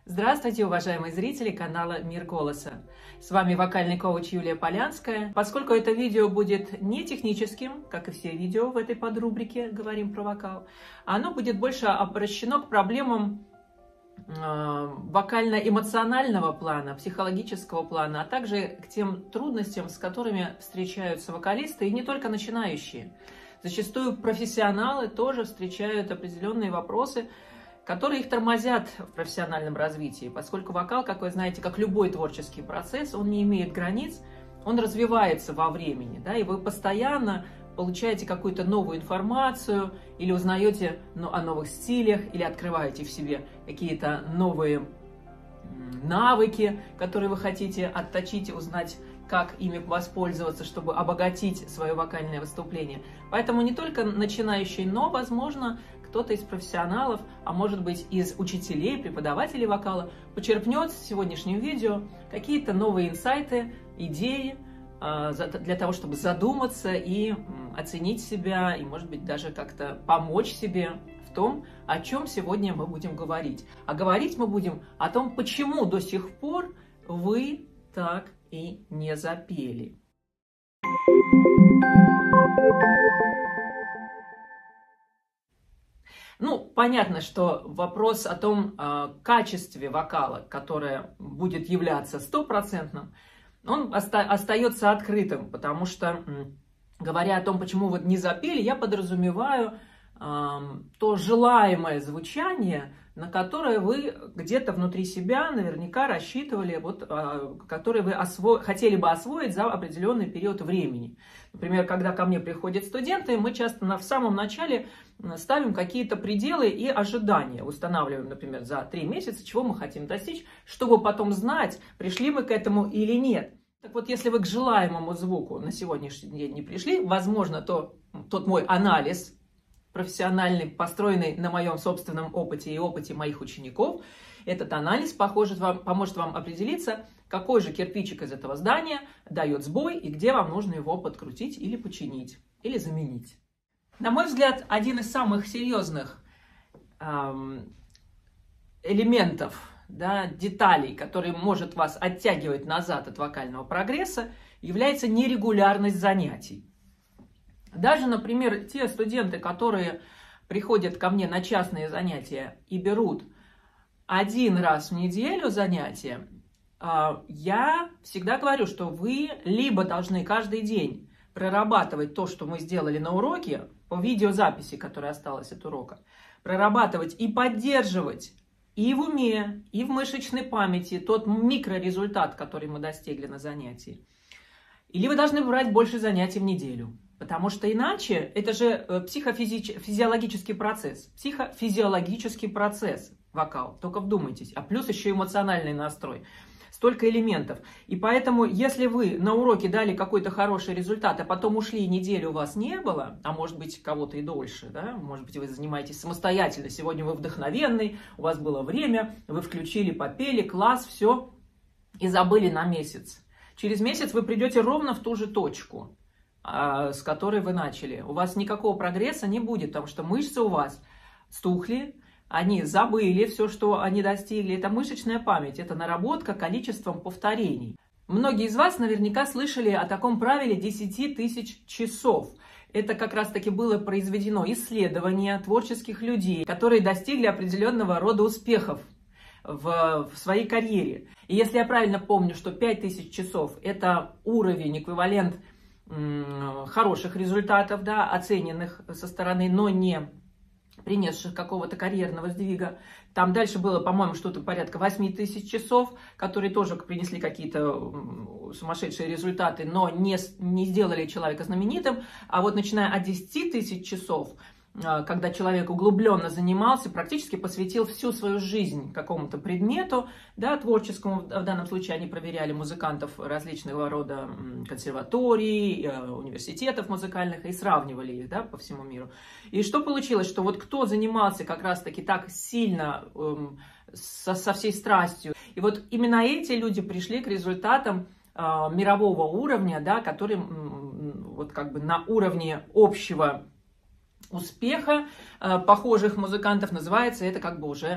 Здравствуйте, уважаемые зрители канала Мир Голоса. С вами вокальный коуч Юлия Полянская. Поскольку это видео будет не техническим, как и все видео в этой подрубрике «Говорим про вокал», оно будет больше обращено к проблемам вокально-эмоционального плана, психологического плана, а также к тем трудностям, с которыми встречаются вокалисты, и не только начинающие. Зачастую профессионалы тоже встречают определенные вопросы, которые их тормозят в профессиональном развитии, поскольку вокал, как вы знаете, как любой творческий процесс, он не имеет границ, он развивается во времени, да, и вы постоянно получаете какую-то новую информацию или узнаете о новых стилях, или открываете в себе какие-то новые навыки, которые вы хотите отточить, узнать, как ими воспользоваться, чтобы обогатить свое вокальное выступление. Поэтому не только начинающий, но, возможно, кто-то из профессионалов, а может быть из учителей, преподавателей вокала, почерпнет в сегодняшнем видео какие-то новые инсайты, идеи для того, чтобы задуматься и оценить себя, и, может быть, даже как-то помочь себе в том, о чем сегодня мы будем говорить. А говорить мы будем о том, почему до сих пор вы так и не запели. Понятно, что вопрос о том качестве вокала, которое будет являться стопроцентным, он остается открытым, потому что, говоря о том, почему вы не запели, я подразумеваю то желаемое звучание, на которое вы где-то внутри себя наверняка рассчитывали, которое вы хотели бы освоить за определенный период времени. Например, когда ко мне приходят студенты, мы часто в самом начале ставим какие-то пределы и ожидания. Устанавливаем, например, за 3 месяца, чего мы хотим достичь, чтобы потом знать, пришли мы к этому или нет. Так вот, если вы к желаемому звуку на сегодняшний день не пришли, возможно, тот мой анализ профессиональный, построенный на моем собственном опыте и опыте моих учеников, этот анализ поможет вам определиться, какой же кирпичик из этого здания дает сбой и где вам нужно его подкрутить или починить, или заменить. На мой взгляд, один из самых серьезных элементов, деталей, который может вас оттягивать назад от вокального прогресса, является нерегулярность занятий. Даже, например, те студенты, которые приходят ко мне на частные занятия и берут 1 раз в неделю занятия, я всегда говорю, что вы либо должны каждый день прорабатывать то, что мы сделали на уроке, по видеозаписи, которая осталась от урока, прорабатывать и поддерживать и в уме, и в мышечной памяти тот микрорезультат, который мы достигли на занятии. Или вы должны брать больше занятий в неделю. Потому что иначе это же психофизиологический процесс, вокал, только вдумайтесь, а плюс еще эмоциональный настрой, столько элементов. И поэтому, если вы на уроке дали какой-то хороший результат, а потом ушли, и неделю у вас не было, а может быть кого-то и дольше, может быть вы занимаетесь самостоятельно, сегодня вы вдохновенный, у вас было время, вы включили, попели, класс, все, и забыли на месяц. Через месяц вы придете ровно в ту же точку, с которой вы начали. У вас никакого прогресса не будет, потому что мышцы у вас стухли, они забыли все, что они достигли. Это мышечная память, это наработка количеством повторений. Многие из вас наверняка слышали о таком правиле 10 тысяч часов. Это как раз-таки было произведено исследование творческих людей, которые достигли определенного рода успехов в своей карьере. И если я правильно помню, что 5000 часов – это уровень, эквивалент хороших результатов, оцененных со стороны, но не принесших какого-то карьерного сдвига. Там дальше было, по-моему, что-то порядка 8000 часов, которые тоже принесли какие-то сумасшедшие результаты, но не сделали человека знаменитым. А вот начиная от 10 тысяч часов, когда человек углубленно занимался, практически посвятил всю свою жизнь какому-то предмету, творческому. В данном случае они проверяли музыкантов различного рода консерваторий, университетов музыкальных и сравнивали их по всему миру. И что получилось? Что вот кто занимался как раз-таки так сильно, со всей страстью, и вот именно эти люди пришли к результатам мирового уровня, который на уровне общего успеха похожих музыкантов называется это уже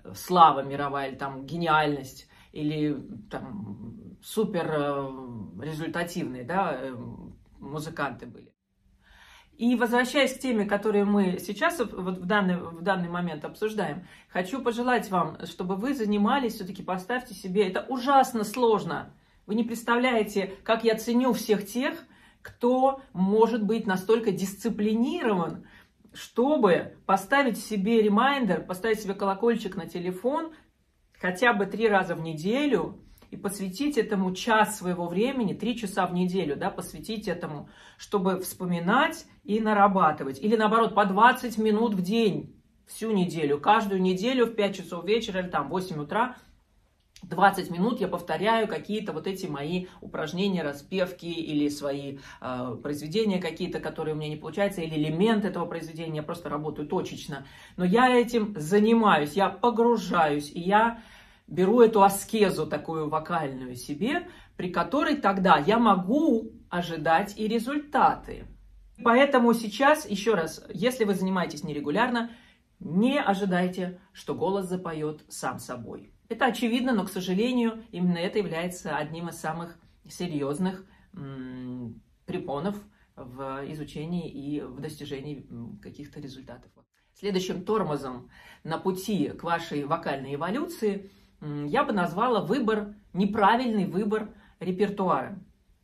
слава мировая, или там гениальность, или там супер результативные, да, музыканты были. И возвращаясь к теме, которую мы сейчас вот в данный момент обсуждаем, хочу пожелать вам, чтобы вы занимались, все-таки поставьте себе, это ужасно сложно. Вы не представляете, как я ценю всех тех, кто может быть настолько дисциплинирован, чтобы поставить себе ремайндер, поставить себе колокольчик на телефон хотя бы 3 раза в неделю, и посвятить этому час своего времени, 3 часа в неделю, да, посвятить этому, чтобы вспоминать и нарабатывать. Или наоборот, по 20 минут в день, всю неделю, каждую неделю в 5 часов вечера или там в 8 утра, 20 минут я повторяю какие-то вот эти мои упражнения, распевки или свои произведения какие-то, которые у меня не получаются, или элемент этого произведения, я просто работаю точечно. Но я этим занимаюсь, я погружаюсь, и я беру эту аскезу такую вокальную себе, при которой тогда я могу ожидать и результаты. Поэтому сейчас, еще раз, если вы занимаетесь нерегулярно, не ожидайте, что голос запоет сам собой. Это очевидно, но, к сожалению, именно это является одним из самых серьезных препонов в изучении и в достижении каких-то результатов. Следующим тормозом на пути к вашей вокальной эволюции я бы назвала неправильный выбор репертуара.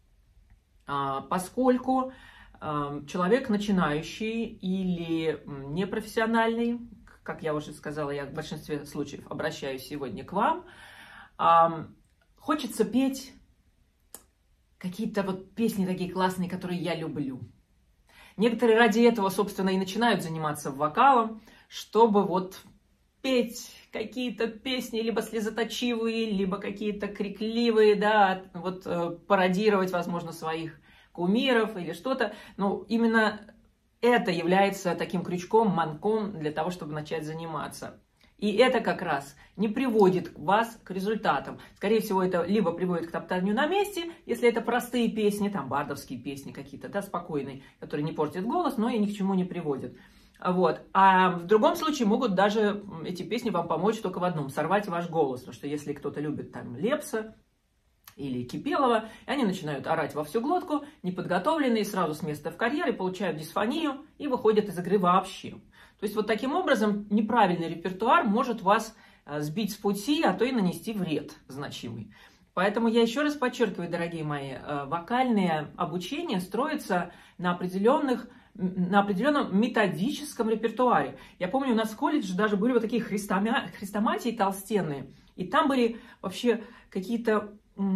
Поскольку человек начинающий или непрофессиональный, как я уже сказала, я в большинстве случаев обращаюсь сегодня к вам, хочется петь какие-то вот песни такие классные, которые я люблю. Некоторые ради этого, собственно, и начинают заниматься вокалом, чтобы вот петь какие-то песни, либо слезоточивые, либо какие-то крикливые, да, вот пародировать, возможно, своих кумиров или что-то. Но именно это является таким крючком, манком для того, чтобы начать заниматься. И это как раз не приводит вас к результатам. Скорее всего, это либо приводит к топтанию на месте, если это простые песни, там бардовские песни какие-то, да, спокойные, которые не портят голос, но и ни к чему не приводят. Вот. А в другом случае могут даже эти песни вам помочь только в одном – сорвать ваш голос. Потому что если кто-то любит там Лепса или Кипелова, и они начинают орать во всю глотку, неподготовленные, сразу с места в карьер, и получают дисфонию, и выходят из игры вообще. То есть вот таким образом неправильный репертуар может вас сбить с пути, а то и нанести вред значимый. Поэтому я еще раз подчеркиваю, дорогие мои, вокальное обучение строится на определенном методическом репертуаре. Я помню, у нас в колледже даже были вот такие хрестоматии толстенные, и там были вообще какие-то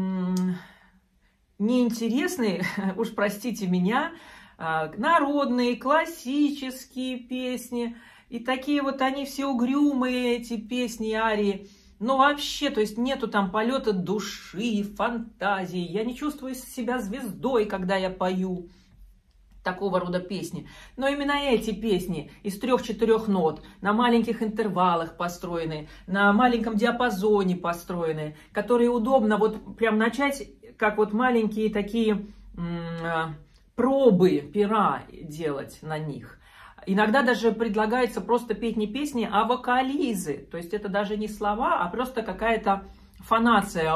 неинтересные, уж простите меня, народные, классические песни, и такие вот они все угрюмые, эти песни, арии. Но вообще, то есть нету там полета души, фантазии, я не чувствую себя звездой, когда я пою такого рода песни. Но именно эти песни из 3-4 нот, на маленьких интервалах построенные, на маленьком диапазоне построенные, которые удобно вот прям начать, как вот маленькие такие пробы пера делать на них. Иногда даже предлагается просто петь не песни, а вокализы. То есть это даже не слова, а просто какая-то фонация.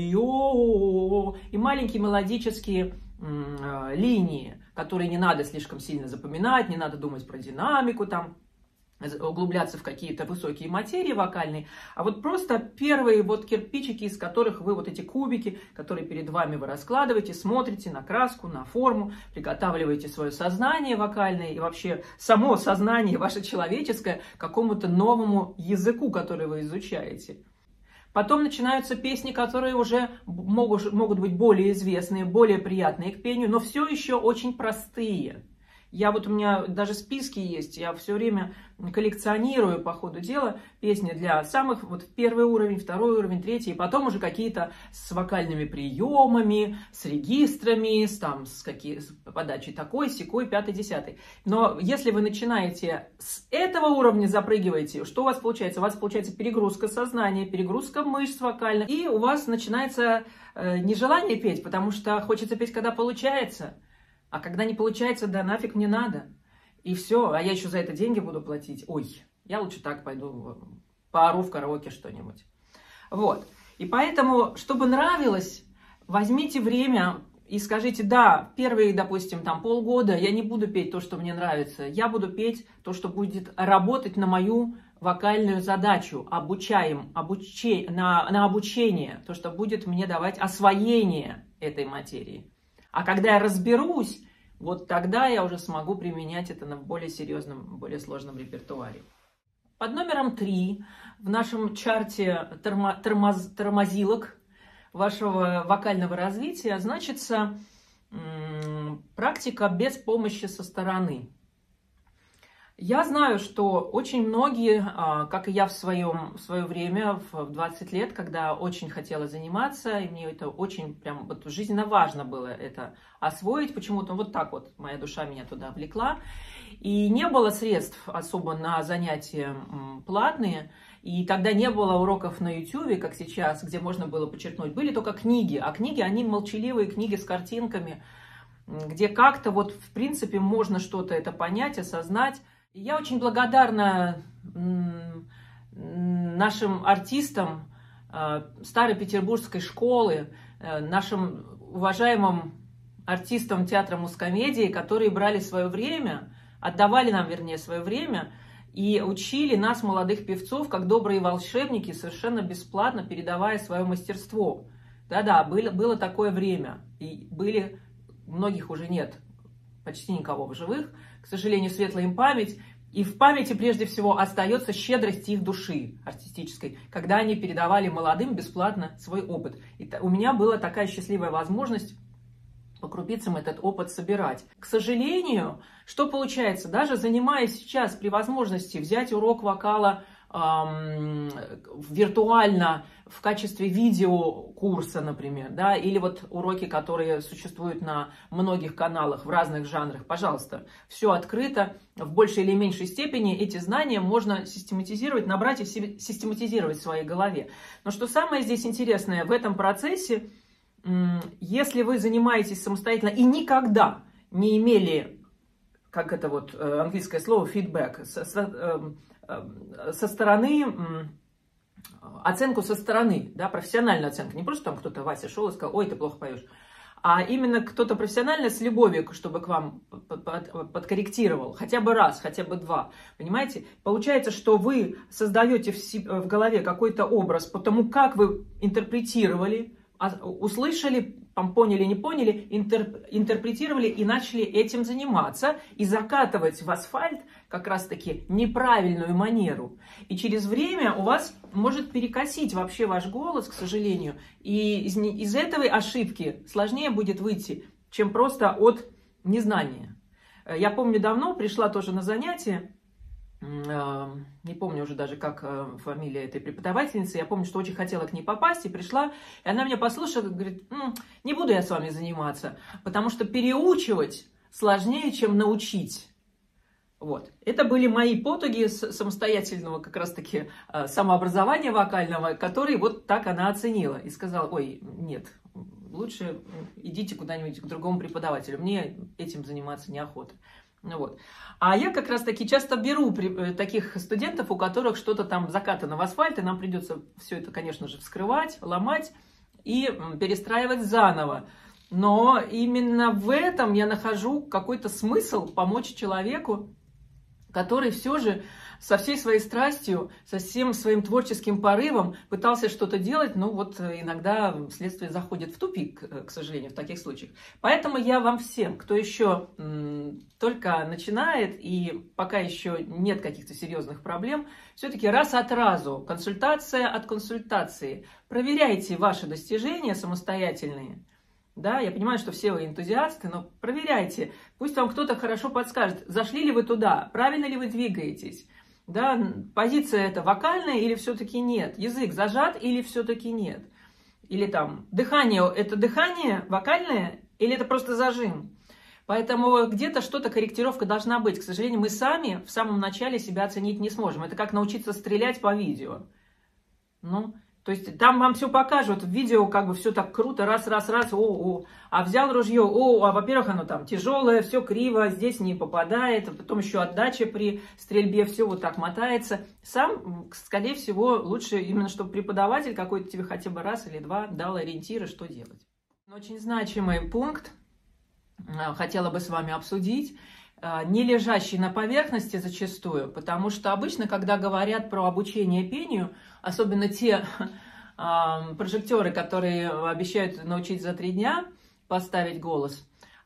И маленькие мелодические линии, которые не надо слишком сильно запоминать, не надо думать про динамику, там, углубляться в какие-то высокие материи вокальные, а вот просто первые вот кирпичики, из которых вы вот эти кубики, которые перед вами вы раскладываете, смотрите на краску, на форму, приготавливаете свое сознание вокальное и вообще само сознание ваше человеческое к какому-то новому языку, который вы изучаете. Потом начинаются песни, которые уже могут быть более известные, более приятные к пению, но все еще очень простые. У меня даже списки есть, я все время коллекционирую по ходу дела песни для самых, вот первый уровень, второй уровень, третий, и потом уже какие-то с вокальными приемами, с регистрами, с подачей такой, сякой, 5-й, 10-й. Но если вы начинаете с этого уровня, запрыгиваете, что у вас получается? У вас получается перегрузка сознания, перегрузка мышц вокальных, и у вас начинается нежелание петь, потому что хочется петь, когда получается. А когда не получается, да нафиг мне надо. И все, а я еще за это деньги буду платить. Ой, я лучше так пойду поору в караоке что-нибудь. Вот. И поэтому, чтобы нравилось, возьмите время и скажите: да, первые, допустим, там полгода я не буду петь то, что мне нравится, я буду петь то, что будет работать на мою вокальную задачу, на обучение, то, что будет мне давать освоение этой материи. А когда я разберусь, вот тогда я уже смогу применять это на более серьезном, более сложном репертуаре. Под номером 3 в нашем чарте тормозилок вашего вокального развития значится практика без помощи со стороны. Я знаю, что очень многие, как и я в свое время, в 20 лет, когда очень хотела заниматься, и мне это очень прям вот жизненно важно было это освоить, почему-то вот так вот моя душа меня туда влекла, и не было средств особо на занятия платные, и тогда не было уроков на YouTube, как сейчас, где можно было подчеркнуть, были только книги, а книги, они молчаливые книги с картинками, где как-то вот в принципе можно что-то это понять, осознать. Я очень благодарна нашим артистам старой петербургской школы, нашим уважаемым артистам театра мускомедии, которые брали свое время, отдавали нам, вернее, свое время и учили нас, молодых певцов, как добрые волшебники, совершенно бесплатно передавая свое мастерство. Да-да, было такое время, и многих уже нет, почти никого в живых, к сожалению, светлая им память. И в памяти, прежде всего, остается щедрость их души артистической, когда они передавали молодым бесплатно свой опыт. И у меня была такая счастливая возможность по крупицам этот опыт собирать. К сожалению, что получается? Даже занимаясь сейчас при возможности взять урок вокала виртуально в качестве видеокурса, например, да, или вот уроки, которые существуют на многих каналах в разных жанрах, пожалуйста, все открыто, в большей или меньшей степени эти знания можно систематизировать, набрать и систематизировать в своей голове. Но что самое здесь интересное в этом процессе, если вы занимаетесь самостоятельно и никогда не имели, как это вот английское слово, фидбэк, со стороны, оценку со стороны, да, профессиональную оценку, не просто там кто-то, Вася, шел и сказал: ой, ты плохо поешь, а именно кто-то профессионально с любовью, чтобы к вам подкорректировал, хотя бы раз, хотя бы два, понимаете? Получается, что вы создаете в голове какой-то образ по тому, как вы интерпретировали, услышали, поняли, не поняли, интерпретировали и начали этим заниматься и закатывать в асфальт как раз-таки неправильную манеру. И через время у вас может перекосить вообще ваш голос, к сожалению, и из этой ошибки сложнее будет выйти, чем просто от незнания. Я помню, давно пришла тоже на занятие, не помню уже даже, как фамилия этой преподавательницы, я помню, что очень хотела к ней попасть, и пришла, и она меня послушала, говорит: не буду я с вами заниматься, потому что переучивать сложнее, чем научить. Вот. Это были мои потуги самостоятельного как раз-таки самообразования вокального, которые вот так она оценила и сказала: ой, нет, лучше идите куда-нибудь к другому преподавателю, мне этим заниматься неохота. Вот. А я как раз таки часто беру таких студентов, у которых что-то там закатано в асфальт, и нам придется все это, конечно же, вскрывать, ломать и перестраивать заново. Но именно в этом я нахожу какой-то смысл помочь человеку, который все же со всей своей страстью, со всем своим творческим порывом пытался что-то делать, но вот иногда следствие заходит в тупик, к сожалению, в таких случаях. Поэтому я вам всем, кто еще только начинает и пока еще нет каких-то серьезных проблем, все-таки раз от разу, консультация от консультации, проверяйте ваши достижения самостоятельные. Да, я понимаю, что все вы энтузиасты, но проверяйте. Пусть вам кто-то хорошо подскажет, зашли ли вы туда, правильно ли вы двигаетесь. Да, позиция это вокальная или все-таки нет? Язык зажат или все-таки нет? Или там дыхание это дыхание вокальное или это просто зажим? Поэтому где-то что-то, корректировка должна быть. К сожалению, мы сами в самом начале себя оценить не сможем. Это как научиться стрелять по видео. Ну, То есть там вам все покажут, в видео как бы все так круто, раз, а взял ружье, во-первых, оно там тяжелое, все криво, здесь не попадает, а потом еще отдача при стрельбе, все вот так мотается. Сам, скорее всего, лучше именно, чтобы преподаватель какой-то тебе хотя бы раз или два дал ориентиры, что делать. Очень значимый пункт, хотела бы с вами обсудить, не лежащий на поверхности зачастую, потому что обычно, когда говорят про обучение пению, особенно те прожектеры, которые обещают научить за 3 дня поставить голос,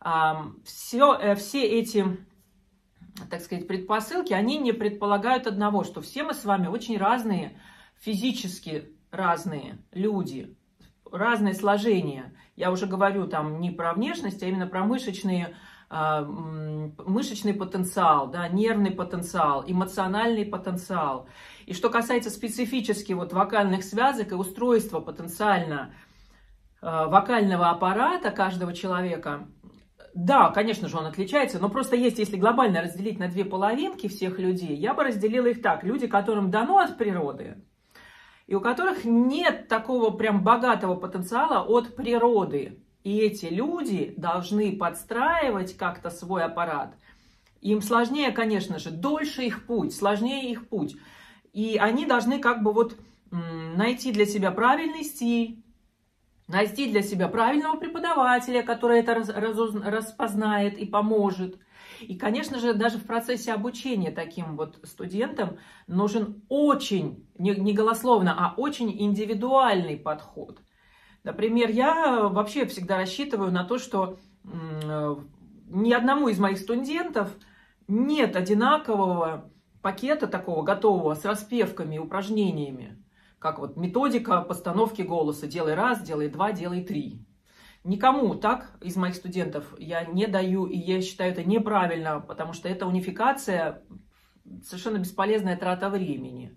все эти, так сказать, предпосылки, они не предполагают одного, что все мы с вами очень разные, физически разные люди, разные сложения. Я уже говорю там не про внешность, а именно про мышечный потенциал, да, нервный потенциал, эмоциональный потенциал. И что касается специфически вот вокальных связок и устройства потенциально вокального аппарата каждого человека, да, конечно же, он отличается, но просто есть, если глобально разделить на 2 половинки всех людей, я бы разделила их так. Люди, которым дано от природы, и у которых нет такого прям богатого потенциала от природы. И эти люди должны подстраивать как-то свой аппарат. Им сложнее, конечно же, дольше их путь, сложнее их путь. И они должны как бы вот найти для себя правильный стиль, найти для себя правильного преподавателя, который это распознает и поможет. И, конечно же, даже в процессе обучения таким вот студентам нужен очень, не голословно, а очень индивидуальный подход. Например, я вообще всегда рассчитываю на то, что ни одному из моих студентов нет одинакового пакета такого готового с распевками, упражнениями, как вот методика постановки голоса. Делай раз, делай два, делай три. Никому так из моих студентов я не даю, и я считаю это неправильно, потому что это унификация, совершенно бесполезная трата времени.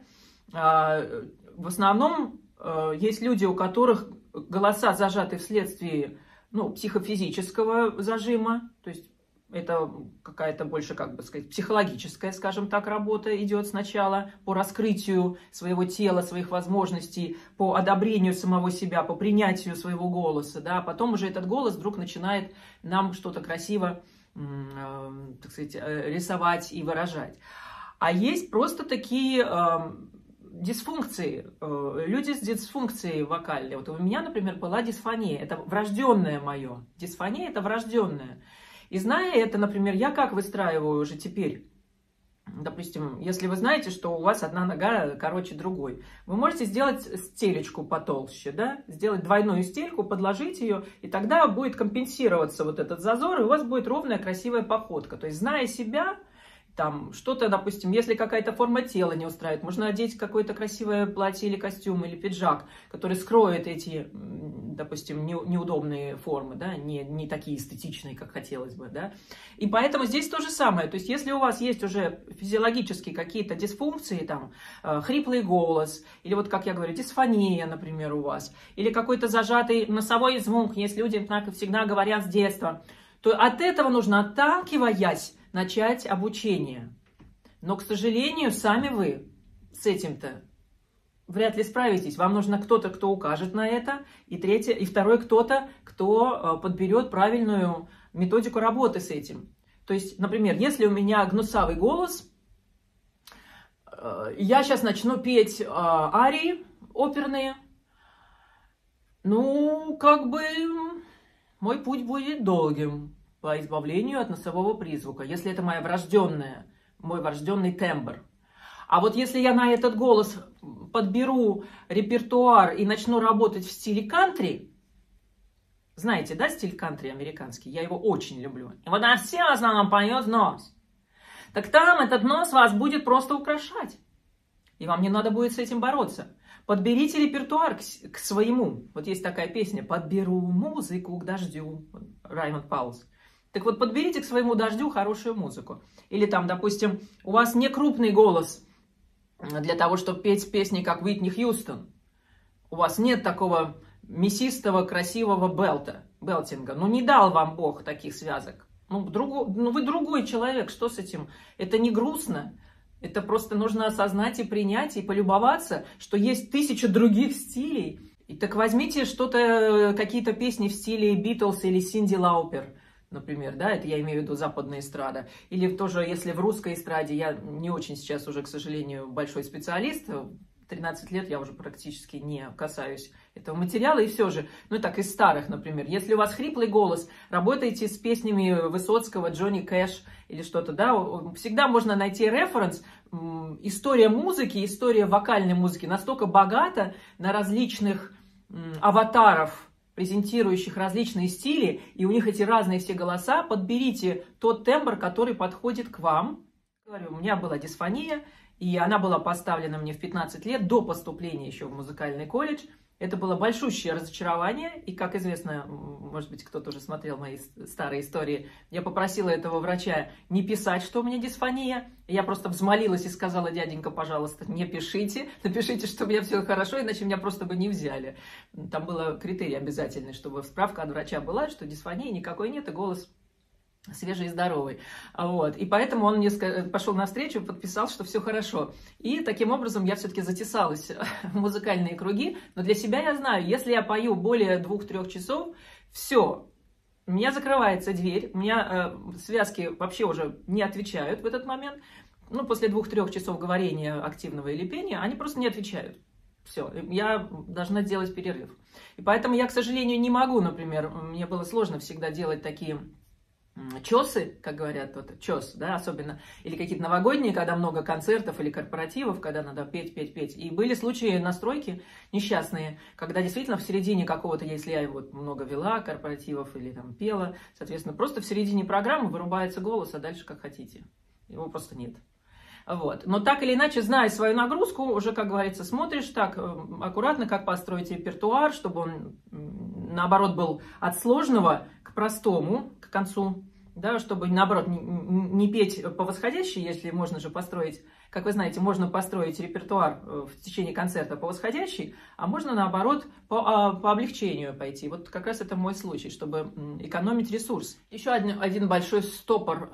В основном есть люди, у которых голоса зажаты вследствие психофизического зажима, то есть это какая-то больше, как бы сказать, психологическая, скажем так, работа идет сначала по раскрытию своего тела, своих возможностей, по одобрению самого себя, по принятию своего голоса, да, а потом уже этот голос вдруг начинает нам что-то красиво, так сказать, рисовать и выражать. А есть просто такие дисфункции, люди с дисфункцией вокальной. Вот у меня, например, была дисфония, это врожденное мое. Дисфония – это врожденное. И зная это, например, я как выстраиваю уже теперь, допустим, если вы знаете, что у вас одна нога короче другой, вы можете сделать стелечку потолще, да, сделать двойную стельку, подложить ее, и тогда будет компенсироваться вот этот зазор, и у вас будет ровная красивая походка. То есть, зная себя, там что-то, допустим, если какая-то форма тела не устраивает, можно одеть какое-то красивое платье или костюм, или пиджак, который скроет эти, допустим, неудобные формы, да, не такие эстетичные, как хотелось бы, да. И поэтому здесь то же самое. То есть, если у вас есть уже физиологически какие-то дисфункции, там, хриплый голос, или вот, как я говорю, дисфония, например, у вас, или какой-то зажатый носовой звук, есть люди, как всегда говорят с детства, то от этого нужно, отталкиваясь, начать обучение. Но, к сожалению, сами вы с этим-то вряд ли справитесь. Вам нужно кто-то, кто укажет на это, и третье, и второй кто-то, кто подберет правильную методику работы с этим. То есть, например, если у меня гнусавый голос, я сейчас начну петь арии оперные, как бы мой путь будет долгим по избавлению от носового призвука, если это мой врожденный тембр. А вот если я на этот голос подберу репертуар и начну работать в стиле кантри, знаете, да, стиль кантри американский, я его очень люблю. И вот все в основном поет нос. Так там этот нос вас будет просто украшать. И вам не надо будет с этим бороться. Подберите репертуар к своему. Вот есть такая песня «Подберу музыку к дождю», Раймонд Паулс. Так вот, подберите к своему дождю хорошую музыку. Или там, допустим, у вас не крупный голос для того, чтобы петь песни, как Уитни Хьюстон. У вас нет такого мясистого, красивого белтинга. Не дал вам Бог таких связок. Вы другой человек, что с этим? Это не грустно. Это просто нужно осознать и принять, и полюбоваться, что есть 1000 других стилей. И так возьмите что-то, какие-то песни в стиле Битлз или Синди Лаупер, например, да, это я имею в виду западная эстрада. Или тоже, если в русской эстраде, я не очень сейчас уже, к сожалению, большой специалист, 13 лет я уже практически не касаюсь этого материала, и все же, ну так, из старых, например, если у вас хриплый голос, работаете с песнями Высоцкого, Джонни Кэш или что-то, да, всегда можно найти референс. История музыки, история вокальной музыки настолько богата на различных аватаров, презентирующих различные стили, и у них эти разные все голоса. Подберите тот тембр, который подходит к вам. Говорю, у меня была дисфония, и она была поставлена мне в 15 лет, до поступления еще в музыкальный колледж. Это было большущее разочарование, и, как известно, может быть, кто-то уже смотрел мои старые истории, я попросила этого врача не писать, что у меня дисфония. Я просто взмолилась и сказала: дяденька, пожалуйста, не пишите, напишите, что у меня все хорошо, иначе меня просто бы не взяли. Там было критерий обязательный, чтобы справка от врача была, что дисфонии никакой нет, и голос свежий и здоровый. Вот. И поэтому он мне пошел навстречу, подписал, что все хорошо. И таким образом я все-таки затесалась в музыкальные круги. Но для себя я знаю, если я пою более 2-3 часов, все, у меня закрывается дверь, у меня связки вообще уже не отвечают в этот момент. Ну, после 2-3 часов говорения активного или пения, они просто не отвечают. Все, я должна сделать перерыв. И поэтому я, к сожалению, не могу, например, мне было сложно всегда делать такие чёсы, как говорят, вот чёс, да, особенно, или какие-то новогодние, когда много концертов или корпоративов, когда надо петь, петь, петь. И были случаи настройки несчастные, когда действительно в середине какого-то, если я вот много вела корпоративов или там пела, соответственно, просто в середине программы вырубается голос, а дальше как хотите. Его просто нет. Вот. Но так или иначе, зная свою нагрузку, уже, как говорится, смотришь так аккуратно, как построить репертуар, чтобы он, наоборот, был от сложного к простому, к концу, да, чтобы, наоборот, не петь по восходящей, если можно же построить, как вы знаете, можно построить репертуар в течение концерта по восходящей, а можно, наоборот, по облегчению пойти. Вот как раз это мой случай, чтобы экономить ресурс. Еще один большой стопор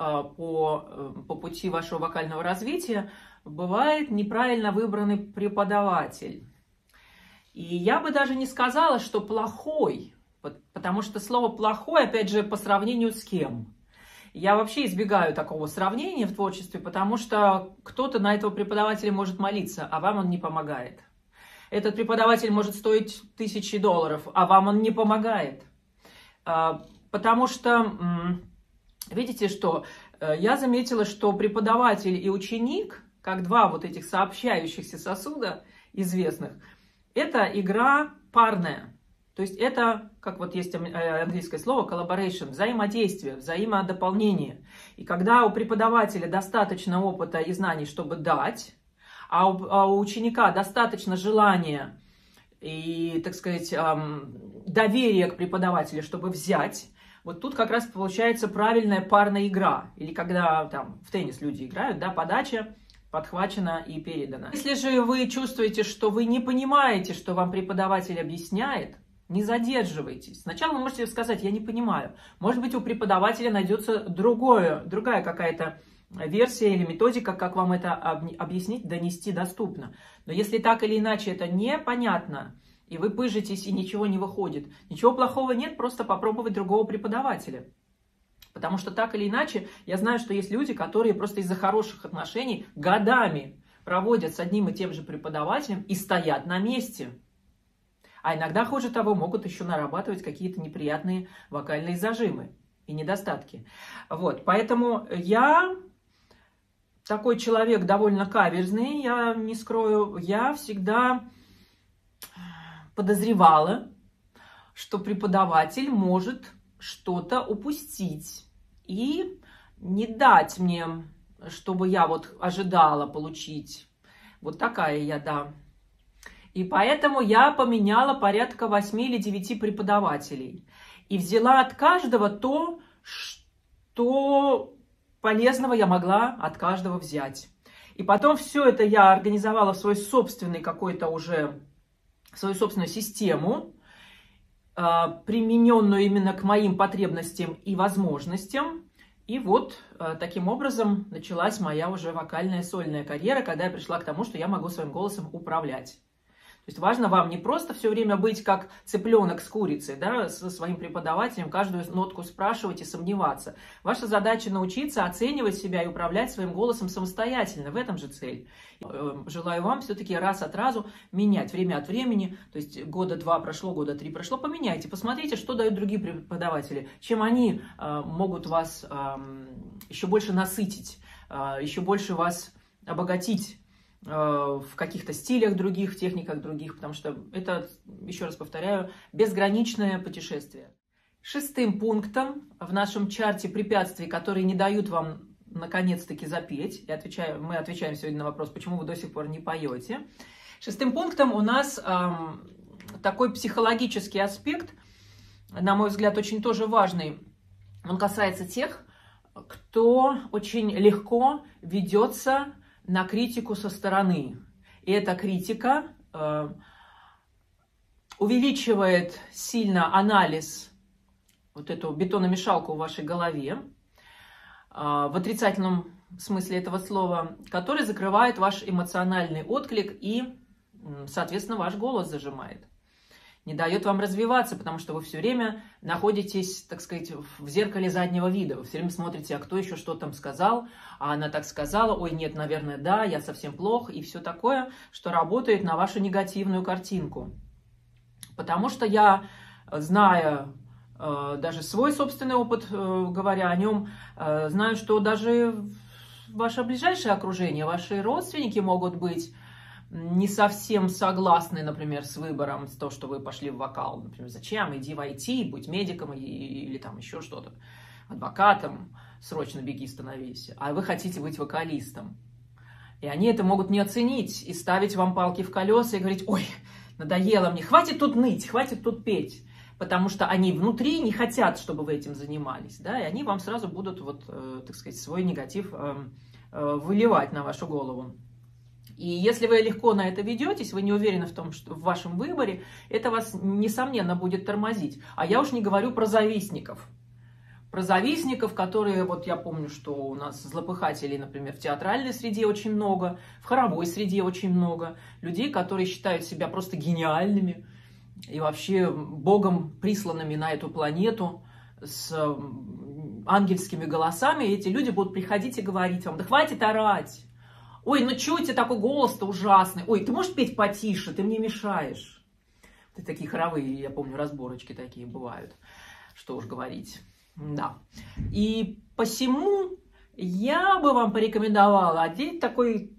по пути вашего вокального развития бывает неправильно выбранный преподаватель. И я бы даже не сказала, что плохой, потому что слово «плохой», опять же, по сравнению с кем? Я вообще избегаю такого сравнения в творчестве, потому что кто-то на этого преподавателя может молиться, а вам он не помогает. Этот преподаватель может стоить $1000, а вам он не помогает. Потому что, видите, что я заметила, что преподаватель и ученик, как два вот этих сообщающихся сосуда известных, это игра парная. То есть это, как вот есть английское слово, collaboration, взаимодействие, взаимодополнение. И когда у преподавателя достаточно опыта и знаний, чтобы дать, а у ученика достаточно желания и, так сказать, доверия к преподавателю, чтобы взять, вот тут как раз получается правильная парная игра. Или когда там в теннис люди играют, да, подача подхвачена и передана. Если же вы чувствуете, что вы не понимаете, что вам преподаватель объясняет, не задерживайтесь. Сначала вы можете сказать: я не понимаю. Может быть, у преподавателя найдется другая какая-то версия или методика, как вам это объяснить, донести доступно. Но если так или иначе это непонятно, и вы пыжитесь, и ничего не выходит, ничего плохого нет, просто попробовать другого преподавателя. Потому что так или иначе, я знаю, что есть люди, которые просто из-за хороших отношений годами проводят с одним и тем же преподавателем и стоят на месте. А иногда, хуже того, могут еще нарабатывать какие-то неприятные вокальные зажимы и недостатки. Вот, поэтому я такой человек довольно каверзный, я не скрою. Я всегда подозревала, что преподаватель может что-то упустить и не дать мне, чтобы я вот ожидала получить. Вот такая я, да. И поэтому я поменяла порядка 8 или 9 преподавателей. И взяла от каждого то, что полезного я могла от каждого взять. И потом все это я организовала в свой собственный какой-то уже, свою собственную систему, примененную именно к моим потребностям и возможностям. И вот таким образом началась моя уже вокальная сольная карьера, когда я пришла к тому, что я могу своим голосом управлять. То есть важно вам не просто все время быть как цыпленок с курицей, да, со своим преподавателем, каждую нотку спрашивать и сомневаться. Ваша задача научиться оценивать себя и управлять своим голосом самостоятельно. В этом же цель. Желаю вам все-таки раз от разу менять время от времени. То есть года 2 прошло, года 3 прошло, поменяйте. Посмотрите, что дают другие преподаватели. Чем они могут вас еще больше насытить, еще больше вас обогатить в каких-то стилях других, в техниках других, потому что это, еще раз повторяю, безграничное путешествие. 6-м пунктом в нашем чарте препятствий, которые не дают вам наконец-таки запеть, мы отвечаем сегодня на вопрос, почему вы до сих пор не поете. 6-м пунктом у нас такой психологический аспект, на мой взгляд, очень тоже важный. Он касается тех, кто очень легко ведется на критику со стороны. И эта критика увеличивает сильно анализ, вот эту бетономешалку в вашей голове, в отрицательном смысле этого слова, который закрывает ваш эмоциональный отклик и, соответственно, ваш голос зажимает. Не дает вам развиваться, потому что вы все время находитесь, так сказать, в зеркале заднего вида. Вы все время смотрите, а кто еще что там сказал, а она так сказала, ой, нет, наверное, да, я совсем плох, и все такое, что работает на вашу негативную картинку. Потому что я, зная даже свой собственный опыт, говоря о нем, знаю, что даже ваше ближайшее окружение, ваши родственники могут быть не совсем согласны, например, с выбором, с то, что вы пошли в вокал. Например, зачем? Иди в IT, будь медиком или там еще что-то. Адвокатом, срочно беги, становись. А вы хотите быть вокалистом. И они это могут не оценить и ставить вам палки в колеса и говорить, ой, надоело мне, хватит тут ныть, хватит тут петь. Потому что они внутри не хотят, чтобы вы этим занимались. Да? И они вам сразу будут, вот, так сказать, свой негатив выливать на вашу голову. И если вы легко на это ведетесь, вы не уверены в том, что в вашем выборе, это вас, несомненно, будет тормозить. А я уж не говорю про завистников. Про завистников, которые, вот я помню, что у нас злопыхателей, например, в театральной среде очень много, в хоровой среде очень много. Людей, которые считают себя просто гениальными и вообще Богом присланными на эту планету с ангельскими голосами. И эти люди будут приходить и говорить вам, да хватит орать. Ой, ну чего у тебя такой голос-то ужасный? Ой, ты можешь петь потише, ты мне мешаешь. Вот такие хоровые, я помню, разборочки такие бывают. Что уж говорить. Да. И посему я бы вам порекомендовала одеть такой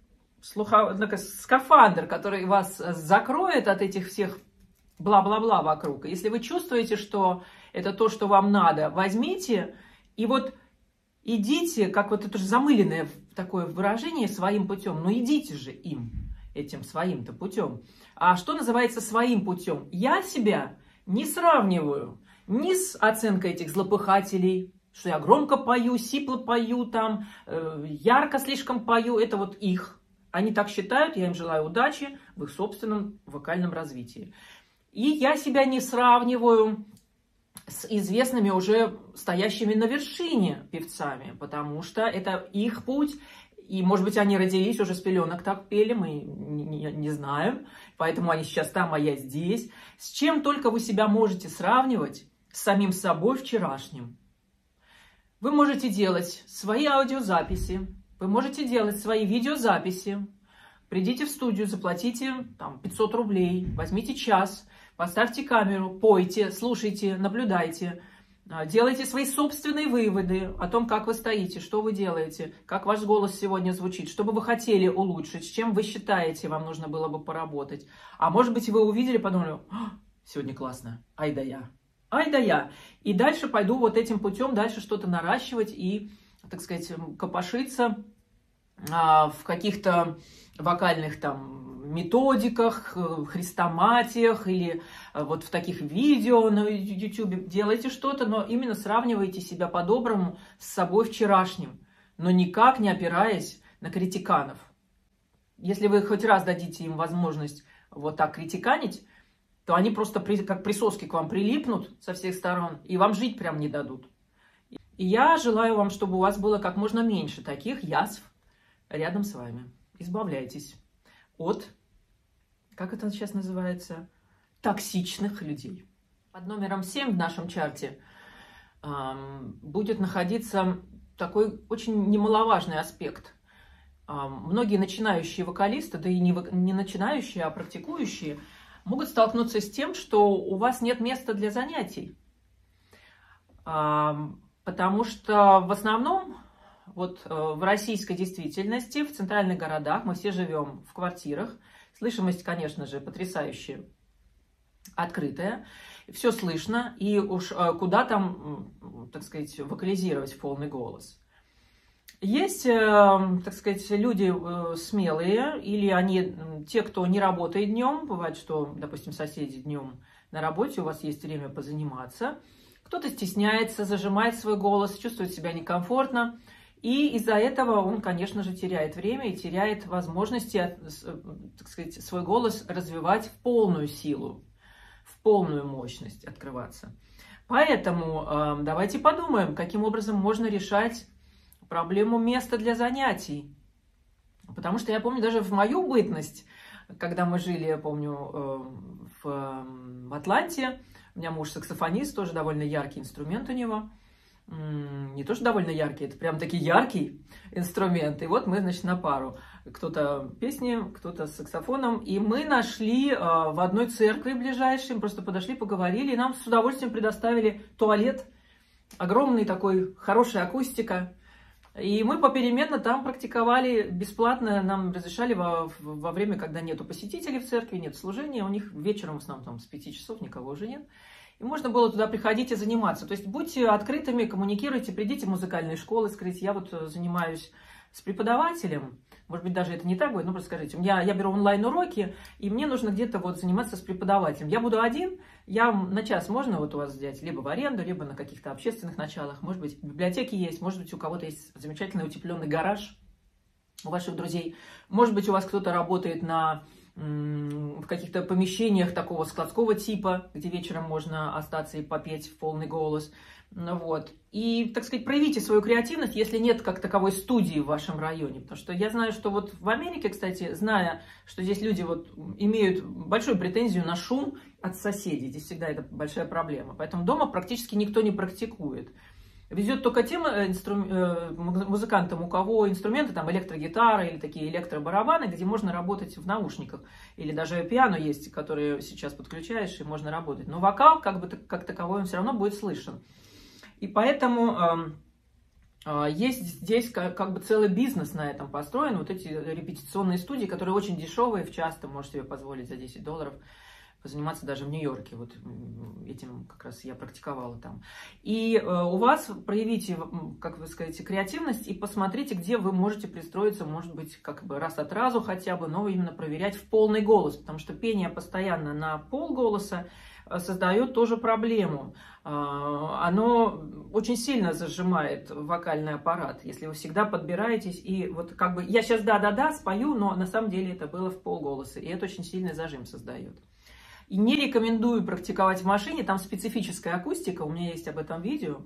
скафандр, который вас закроет от этих всех бла-бла-бла вокруг. Если вы чувствуете, что это то, что вам надо, возьмите и вот идите, как вот это же замыленное такое выражение, своим путем. Ну идите же этим своим-то путем. А что называется своим путем? Я себя не сравниваю ни с оценкой этих злопыхателей, что я громко пою, сипло пою, там, ярко слишком пою. Это вот их. Они так считают, я им желаю удачи в их собственном вокальном развитии. И я себя не сравниваю с известными уже стоящими на вершине певцами, потому что это их путь, и, может быть, они родились уже с пеленок, так пели, мы не знаем, поэтому они сейчас там, а я здесь. С чем только вы себя можете сравнивать с самим собой вчерашним. Вы можете делать свои аудиозаписи, вы можете делать свои видеозаписи. Придите в студию, заплатите там 500 рублей, возьмите час, поставьте камеру, пойте, слушайте, наблюдайте, делайте свои собственные выводы о том, как вы стоите, что вы делаете, как ваш голос сегодня звучит, что бы вы хотели улучшить, с чем вы считаете, вам нужно было бы поработать. А может быть, вы увидели, подумали, сегодня классно, ай да я. Ай да я. И дальше пойду вот этим путем, дальше что-то наращивать и, так сказать, копошиться в каких-то вокальных там методиках, хрестоматиях или вот в таких видео на YouTube. Делайте что-то, но именно сравнивайте себя по-доброму с собой вчерашним, но никак не опираясь на критиканов. Если вы хоть раз дадите им возможность вот так критиканить, то они просто как присоски к вам прилипнут со всех сторон и вам жить прям не дадут. И я желаю вам, чтобы у вас было как можно меньше таких язв рядом с вами. Избавляйтесь от, как это сейчас называется, токсичных людей. Под номером 7 в нашем чарте будет находиться такой очень немаловажный аспект. Многие начинающие вокалисты, да и не начинающие, а практикующие, могут столкнуться с тем, что у вас нет места для занятий. Потому что в основном вот в российской действительности, в центральных городах мы все живем в квартирах. Слышимость, конечно же, потрясающая, открытая. Все слышно, и уж куда там, так сказать, вокализировать в полный голос. Есть, так сказать, люди смелые, или они, те, кто не работает днем, бывает, что, допустим, соседи днем на работе, у вас есть время позаниматься. Кто-то стесняется, зажимает свой голос, чувствует себя некомфортно. И из-за этого он, конечно же, теряет время и теряет возможности, так сказать, свой голос развивать в полную силу, в полную мощность открываться. Поэтому давайте подумаем, каким образом можно решать проблему места для занятий. Потому что я помню даже в мою бытность, когда мы жили, я помню, в Атланте, у меня муж саксофонист, тоже довольно яркий инструмент у него. Не то, что довольно яркий, это прям таки яркий инструмент. И вот мы, значит, на пару. Кто-то песни, кто-то с саксофоном. И мы нашли в одной церкви ближайшей, просто подошли, поговорили, и нам с удовольствием предоставили туалет. Огромный такой, хорошая акустика. И мы попеременно там практиковали бесплатно, нам разрешали во время, когда нету посетителей в церкви, нет служения, у них вечером в основном там с 5 часов никого уже нет. И можно было туда приходить и заниматься. То есть будьте открытыми, коммуникируйте, придите в музыкальные школы, скажите, я вот занимаюсь с преподавателем, может быть, даже это не так будет, но просто скажите, я беру онлайн-уроки, и мне нужно где-то вот заниматься с преподавателем. Я буду один, я на час можно вот у вас взять, либо в аренду, либо на каких-то общественных началах, может быть, в библиотеке есть, может быть, у кого-то есть замечательный утепленный гараж у ваших друзей, может быть, у вас кто-то работает в каких-то помещениях такого складского типа, где вечером можно остаться и попеть в полный голос. Вот. И, так сказать, проявите свою креативность, если нет как таковой студии в вашем районе. Потому что я знаю, что вот в Америке, кстати, зная, что здесь люди вот имеют большую претензию на шум от соседей, здесь всегда это большая проблема. Поэтому дома практически никто не практикует. Везет только тем музыкантам, у кого инструменты, там электрогитара или такие электробарабаны, где можно работать в наушниках. Или даже пиано есть, которые сейчас подключаешь, и можно работать. Но вокал, как таковой, он все равно будет слышен. И поэтому есть здесь как бы целый бизнес на этом построен. Вот эти репетиционные студии, которые очень дешевые, часто можете себе позволить за $10 позаниматься даже в Нью-Йорке. Вот этим как раз я практиковала там. И у вас проявите, как вы скажете, креативность и посмотрите, где вы можете пристроиться, может быть, как бы раз от разу хотя бы, но именно проверять в полный голос, потому что пение постоянно на полголоса создает тоже проблему. Оно очень сильно зажимает вокальный аппарат, если вы всегда подбираетесь и вот как бы я сейчас да-да-да спою, но на самом деле это было в полголоса, и это очень сильный зажим создает. И не рекомендую практиковать в машине, там специфическая акустика, у меня есть об этом видео.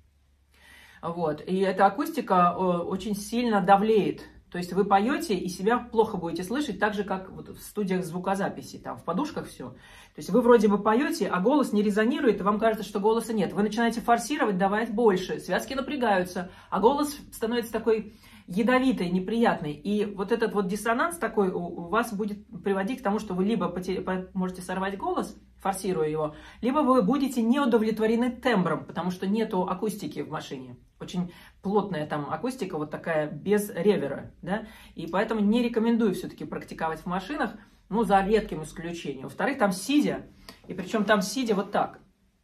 Вот. И эта акустика очень сильно давлеет. То есть вы поете и себя плохо будете слышать, так же, как вот в студиях звукозаписи, там в подушках все. То есть вы вроде бы поете, а голос не резонирует, и вам кажется, что голоса нет. Вы начинаете форсировать, давать больше, связки напрягаются, а голос становится такой ядовитой, неприятной. И вот этот вот диссонанс такой у вас будет приводить к тому, что вы либо можете сорвать голос, форсируя его, либо вы будете не удовлетворены тембром, потому что нету акустики в машине. Очень плотная там акустика, вот такая, без ревера, да, и поэтому не рекомендую все-таки практиковать в машинах, ну, за редким исключением. Во-вторых, там сидя, и причем там сидя вот так.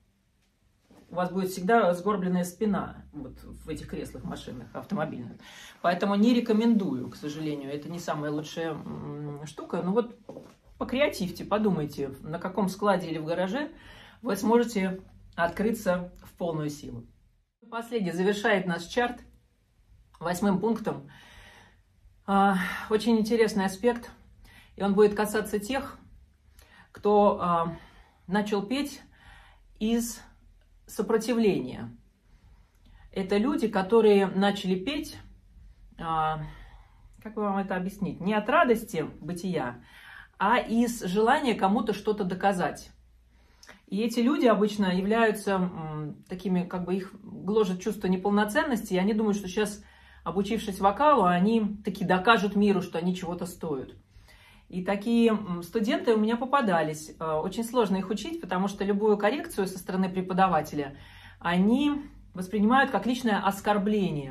У вас будет всегда сгорбленная спина вот в этих креслах машинных, автомобильных. Поэтому не рекомендую, к сожалению. Это не самая лучшая штука. Ну вот покреативьте, подумайте, на каком складе или в гараже вы сможете открыться в полную силу. Последний завершает наш чарт 8-м пунктом. Очень интересный аспект. И он будет касаться тех, кто начал петь из сопротивления. это люди, которые начали петь, как бы вам это объяснить, не от радости бытия, а из желания кому-то что-то доказать. И эти люди обычно являются такими, как бы их гложет чувство неполноценности, и они думают, что сейчас, обучившись вокалу, они таки докажут миру, что они чего-то стоят. И такие студенты у меня попадались. Очень сложно их учить, потому что любую коррекцию со стороны преподавателя они воспринимают как личное оскорбление.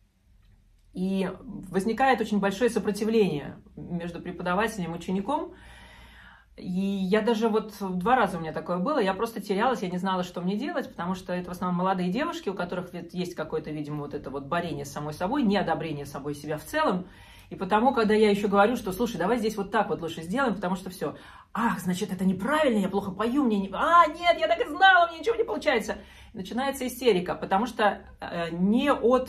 И возникает очень большое сопротивление между преподавателем и учеником. И я даже вот 2 раза у меня такое было, я просто терялась, я не знала, что мне делать, потому что это в основном молодые девушки, у которых есть какое-то, видимо, вот это вот борение с самой собой, неодобрение собой себя в целом. И потому, когда я еще говорю, что, слушай, давай здесь вот так вот лучше сделаем, потому что все, ах, значит, это неправильно, я плохо пою, мне не... нет, я так и знала, мне ничего не получается. И начинается истерика, потому что не от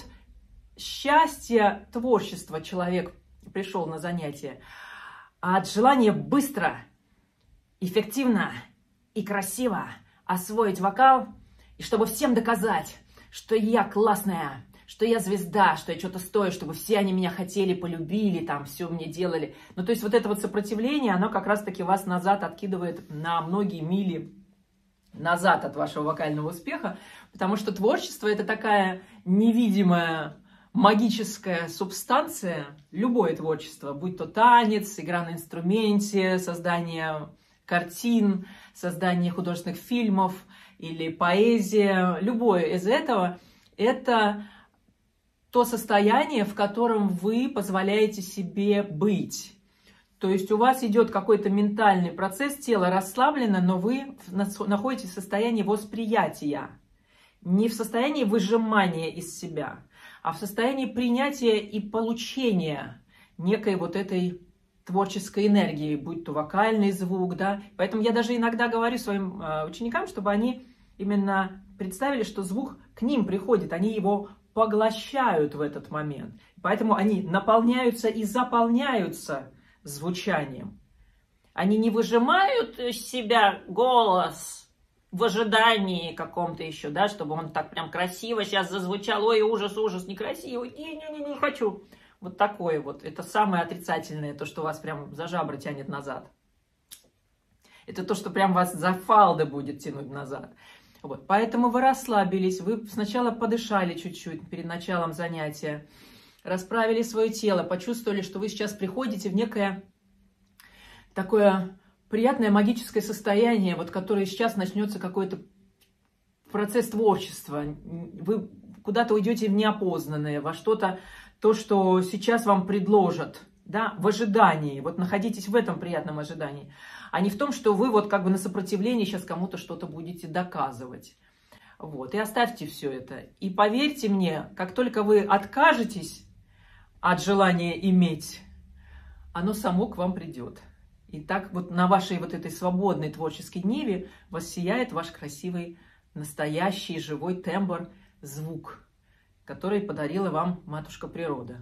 счастья творчества человек пришел на занятие, а от желания быстро, эффективно и красиво освоить вокал, и чтобы всем доказать, что я классная, что я звезда, что я что-то стою, чтобы все они меня хотели, полюбили, там, все мне делали. Ну, то есть вот это вот сопротивление, оно как раз-таки вас назад откидывает на многие мили назад от вашего вокального успеха, потому что творчество – это такая невидимая магическая субстанция, любое творчество, будь то танец, игра на инструменте, создание картин, создание художественных фильмов или поэзия, любое из этого – это то состояние, в котором вы позволяете себе быть. То есть у вас идет какой-то ментальный процесс, тело расслаблено, но вы находитесь в состоянии восприятия, не в состоянии выжимания из себя, а в состоянии принятия и получения некой вот этой творческой энергии, будь то вокальный звук, да. Поэтому я даже иногда говорю своим ученикам, чтобы они именно представили, что звук к ним приходит, они его поглощают в этот момент. Поэтому они наполняются и заполняются звучанием. Они не выжимают из себя голос в ожидании каком-то еще, да, чтобы он так прям красиво сейчас зазвучал. Ой, ужас, ужас, некрасиво, не хочу. Вот такое вот. Это самое отрицательное, то, что вас прям за жабры тянет назад. Это то, что прям вас за фалды будет тянуть назад. Вот. Поэтому вы расслабились, вы сначала подышали чуть-чуть перед началом занятия, расправили свое тело, почувствовали, что вы сейчас приходите в некое такое приятное магическое состояние, вот, которое сейчас начнется какой-то процесс творчества. Вы куда-то уйдете в неопознанное, во что-то, то, что сейчас вам предложат, да, в ожидании. Вот находитесь в этом приятном ожидании, а не в том, что вы вот как бы на сопротивлении сейчас кому-то что-то будете доказывать. Вот. И оставьте все это. И поверьте мне, как только вы откажетесь от желания иметь, оно само к вам придет. И так вот на вашей вот этой свободной творческой ниве воссияет ваш красивый, настоящий, живой тембр, звук, который подарила вам матушка природа.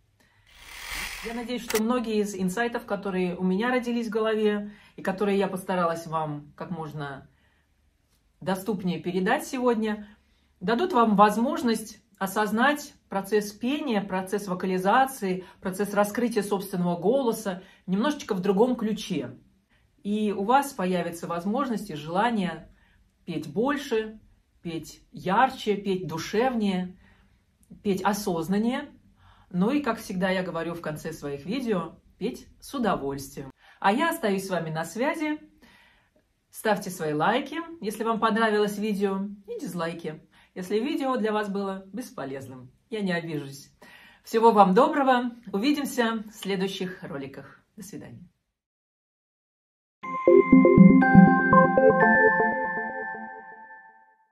Я надеюсь, что многие из инсайтов, которые у меня родились в голове, и которые я постаралась вам как можно доступнее передать сегодня, дадут вам возможность осознать процесс пения, процесс вокализации, процесс раскрытия собственного голоса немножечко в другом ключе. И у вас появится возможность и желание петь больше, петь ярче, петь душевнее, петь осознаннее. Ну и, как всегда я говорю в конце своих видео, петь с удовольствием. А я остаюсь с вами на связи. Ставьте свои лайки, если вам понравилось видео, и дизлайки, если видео для вас было бесполезным. Я не обижусь. Всего вам доброго. Увидимся в следующих роликах. До свидания.